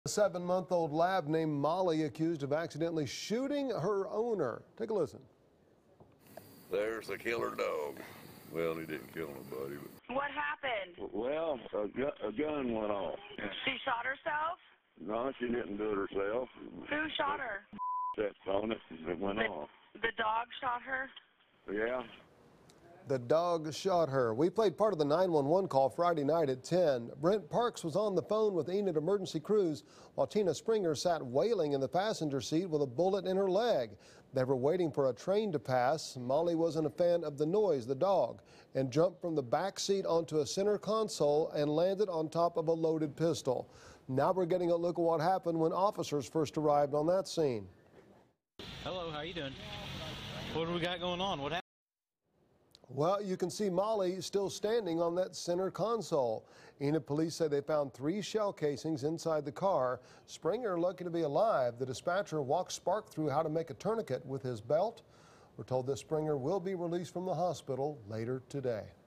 A 7-month-old lab named Molly accused of accidentally shooting her owner. Take a listen. There's the killer dog. Well, he didn't kill nobody. But... What happened? Well, a gun went off. She shot herself? No, she didn't do it herself. Who shot her? That's on it. It went off. The dog shot her? Yeah. The dog shot her. We played part of the 911 call Friday night at 10. Brent Parks was on the phone with Enid Emergency Crews while Tina Springer sat wailing in the passenger seat with a bullet in her leg. They were waiting for a train to pass. Molly wasn't a fan of the noise, the dog, and jumped from the back seat onto a center console and landed on top of a loaded pistol. Now we're getting a look at what happened when officers first arrived on that scene. Hello, how you doing? What do we got going on? What happened? Well, you can see Molly still standing on that center console. Enid police say they found 3 shell casings inside the car. Springer lucky to be alive. The dispatcher walked Spark through how to make a tourniquet with his belt. We're told that Springer will be released from the hospital later today.